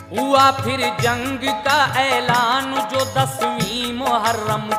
हुआ फिर जंग का ऐलान जो 10वीं मुहर्रम